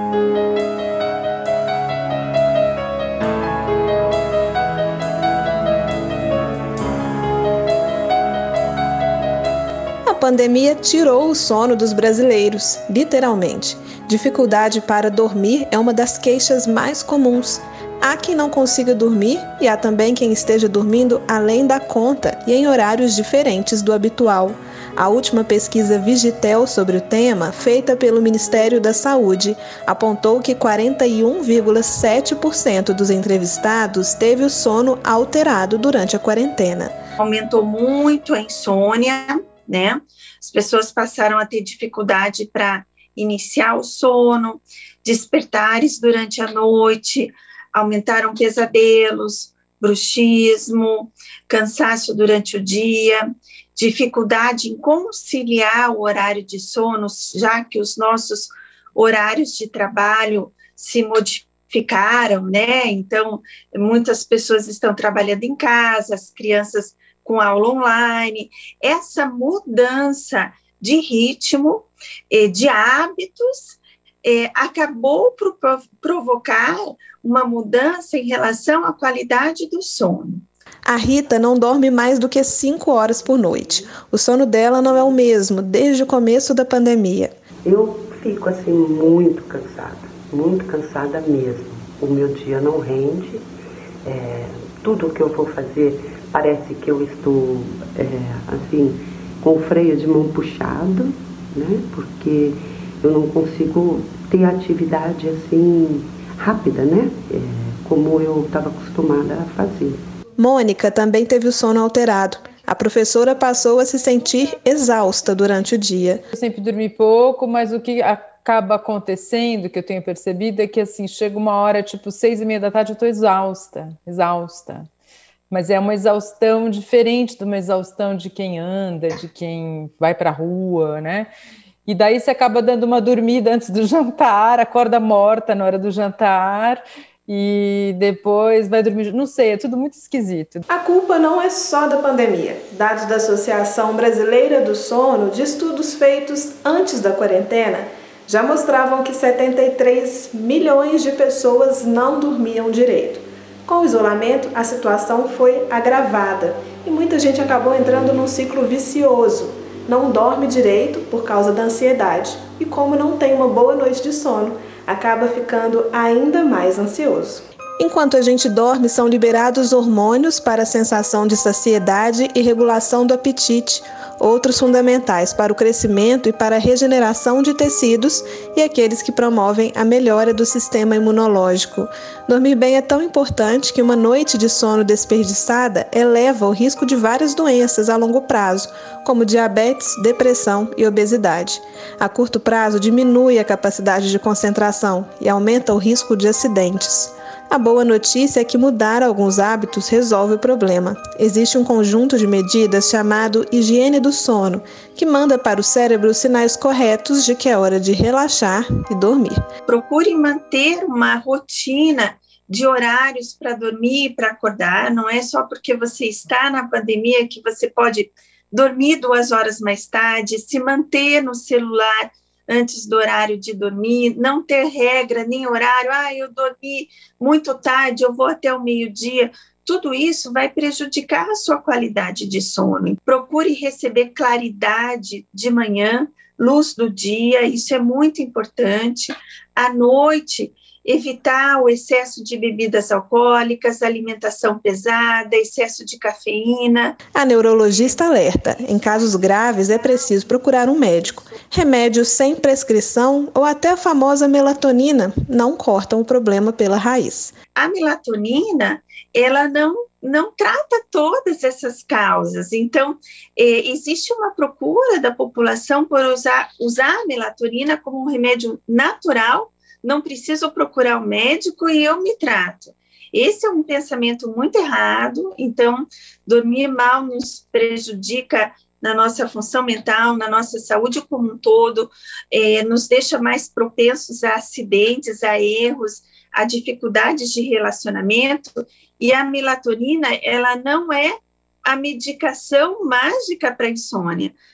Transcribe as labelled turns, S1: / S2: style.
S1: A pandemia tirou o sono dos brasileiros, literalmente. Dificuldade para dormir é uma das queixas mais comuns. Há quem não consiga dormir e há também quem esteja dormindo além da conta e em horários diferentes do habitual. A última pesquisa Vigitel sobre o tema, feita pelo Ministério da Saúde, apontou que 41,7% dos entrevistados teve o sono alterado durante a quarentena.
S2: Aumentou muito a insônia, né? As pessoas passaram a ter dificuldade para iniciar o sono, despertares durante a noite, aumentaram pesadelos, bruxismo, cansaço durante o dia, dificuldade em conciliar o horário de sono, já que os nossos horários de trabalho se modificaram, né? Então, muitas pessoas estão trabalhando em casa, as crianças com aula online. Essa mudança de ritmo, de hábitos, acabou por provocar uma mudança em relação à qualidade do sono.
S1: A Rita não dorme mais do que 5 horas por noite. O sono dela não é o mesmo desde o começo da pandemia.
S3: Eu fico assim muito cansada mesmo. O meu dia não rende, tudo o que eu vou fazer parece que eu estou assim, com o freio de mão puxado, né? Porque eu não consigo ter atividade assim rápida, né? Como eu estava acostumada a fazer.
S1: Mônica também teve o sono alterado. A professora passou a se sentir exausta durante o dia.
S4: Eu sempre dormi pouco, mas o que acaba acontecendo, que eu tenho percebido, é que assim, chega uma hora, tipo 6:30 da tarde, eu estou exausta. Mas é uma exaustão diferente de uma exaustão de quem anda, de quem vai para a rua, né? E daí você acaba dando uma dormida antes do jantar, acorda morta na hora do jantar e depois vai dormir. Não sei, é tudo muito esquisito.
S1: A culpa não é só da pandemia. Dados da Associação Brasileira do Sono, de estudos feitos antes da quarentena, já mostravam que 73 milhões de pessoas não dormiam direito. Com o isolamento, a situação foi agravada e muita gente acabou entrando num ciclo vicioso. Não dorme direito por causa da ansiedade e, como não tem uma boa noite de sono, acaba ficando ainda mais ansioso. Enquanto a gente dorme, são liberados hormônios para a sensação de saciedade e regulação do apetite, outros fundamentais para o crescimento e para a regeneração de tecidos e aqueles que promovem a melhora do sistema imunológico. Dormir bem é tão importante que uma noite de sono desperdiçada eleva o risco de várias doenças a longo prazo, como diabetes, depressão e obesidade. A curto prazo, diminui a capacidade de concentração e aumenta o risco de acidentes. A boa notícia é que mudar alguns hábitos resolve o problema. Existe um conjunto de medidas chamado higiene do sono, que manda para o cérebro sinais corretos de que é hora de relaxar e dormir.
S2: Procure manter uma rotina de horários para dormir e para acordar. Não é só porque você está na pandemia que você pode dormir 2 horas mais tarde, se manter no celular antes do horário de dormir, não ter regra nem horário, eu dormi muito tarde, eu vou até o meio-dia. Tudo isso vai prejudicar a sua qualidade de sono. Procure receber claridade de manhã, luz do dia, isso é muito importante. À noite, evitar o excesso de bebidas alcoólicas, alimentação pesada, excesso de cafeína.
S1: A neurologista alerta: em casos graves é preciso procurar um médico. Remédios sem prescrição ou até a famosa melatonina não cortam o problema pela raiz.
S2: A melatonina, ela não trata todas essas causas. Então, existe uma procura da população por usar a melatonina como um remédio natural. Não preciso procurar um médico e eu me trato. Esse é um pensamento muito errado. Então, dormir mal nos prejudica na nossa função mental, na nossa saúde como um todo, nos deixa mais propensos a acidentes, a erros, a dificuldades de relacionamento. E a melatonina, ela não é a medicação mágica para a insônia.